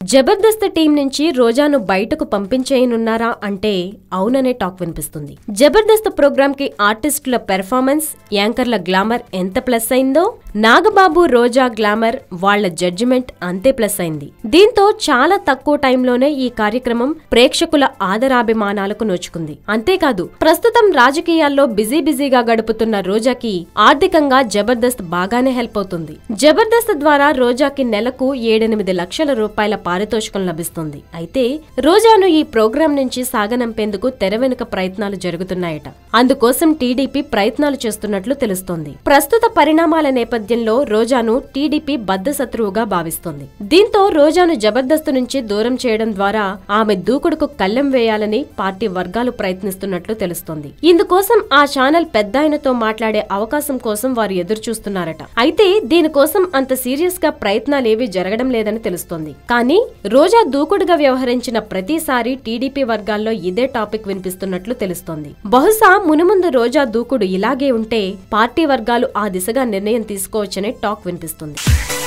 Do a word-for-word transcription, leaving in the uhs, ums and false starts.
Jabardasth team నుంచి రోజాను బయటకు పంపించేయనున్నారా అంటే అవుననే టాక్ వినిపిస్తుంది. జబర్దస్త్ ప్రోగ్రామ్ కి ఆర్టిస్టుల పెర్ఫార్మెన్స్, యాంకర్ల గ్లామర్ ఎంత ప్లస్ అయిందో, నాగబాబు రోజా గ్లామర్ వాళ్ల జడ్జిమెంట్ అంతే ప్లస్ అయింది. దీంతో చాలా తక్కువ టైంలోనే ఈ కార్యక్రమం ప్రేక్షకుల ఆదరాభిమానాలకు నోచుకుంది. అంతేకాదు, ప్రస్తుతం రాజకీయాల్లో బిజీ బిజీగా గడుపుతున్న రోజాకి ఆర్థికంగా జబర్దస్త్ బాగానే హెల్ప్ అవుతుంది. జబర్దస్త్ ద్వారా రోజాకి నెలకు ఏడెనిమిది లక్షల రూపాయల పారితోషికం లభిస్తుంది. అయితే రోజాను ఈ ప్రోగ్రాం నుంచి సాగనంపేందుకు తెర వెనుక ప్రయత్నాలు జరుగుతున్నాయట. అందుకోసం టీడీపీ ప్రయత్నాలు చేస్తున్నట్లు తెలుస్తోంది. ప్రస్తుత పరిణామాల నేపథ్యంలో రోజాను టీడీపీ బద్ధశత్రువుగా భావిస్తోంది. దీంతో రోజాను జబర్దస్త్ నుంచి దూరం చేయడం ద్వారా ఆమె దూకుడుకు కళ్లెం వేయాలని పార్టీ వర్గాలు ప్రయత్నిస్తున్నట్లు తెలుస్తోంది. ఇందుకోసం ఆ ఛానల్ పెద్దాయనతో మాట్లాడే అవకాశం కోసం వారు ఎదురు చూస్తున్నారట. అయితే దీనికోసం అంత సీరియస్ గా ప్రయత్నాలేవీ జరగడం లేదని తెలుస్తోంది. కానీ రోజా దూకుడుగా వ్యవహరించిన ప్రతిసారి టీడీపీ వర్గాల్లో ఇదే టాపిక్ వినిపిస్తున్నట్లు తెలుస్తోంది. బహుశా మునుముందు రోజా దూకుడు ఇలాగే ఉంటే పార్టీ వర్గాలు ఆ దిశగా నిర్ణయం తీసుకోవచ్చనే టాక్ వినిపిస్తుంది.